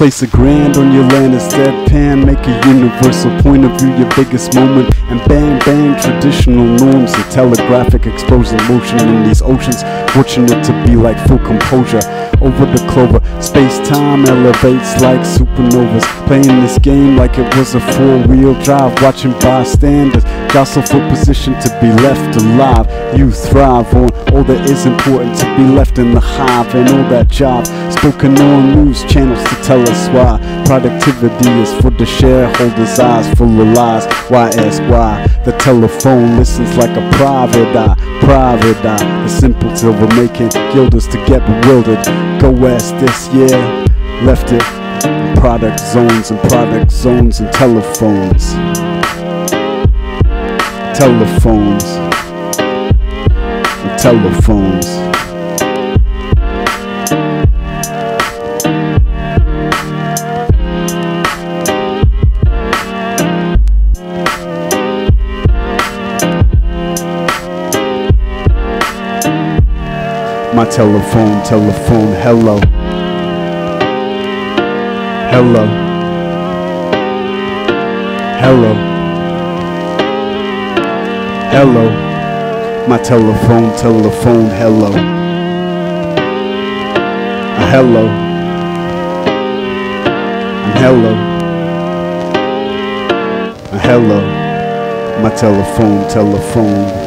Place a grand on your land as deadpan. Make a universal point of view your biggest moment. And bang bang traditional norms. A telegraphic exposing motion in these oceans. Fortunate to be like full composure over the clover. Space-time elevates like supernovas. Playing this game like it was a four-wheel drive. Watching bystanders jostle for position to be left alive. You thrive on all that is important to be left in the hive. And all that job spoken on news channels to tell us why. Productivity is for the shareholders' eyes full of lies. Why ask why? The telephone listens like a private eye. Private eye. The simple silver making guilders to get bewildered. Go ask this, yeah, left it. Product zones and telephones. Telephones and telephones. My telephone, hello. Hello. Hello. Hello. My telephone, hello. Hello. Hello. Hello. My telephone.